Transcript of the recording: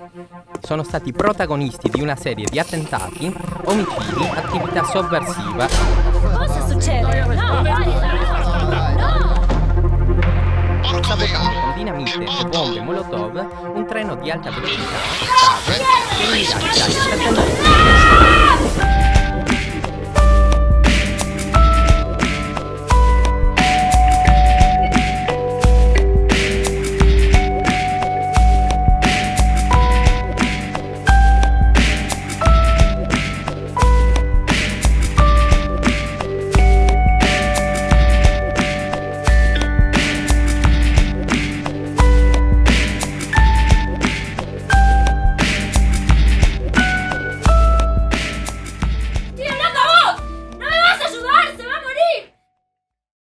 Sono stati protagonisti di una serie di attentati, omicidi, attività sovversiva. Cosa succede? No, Sabotando con dinamite e bombe Molotov un treno di alta velocità che mirava agli attentati.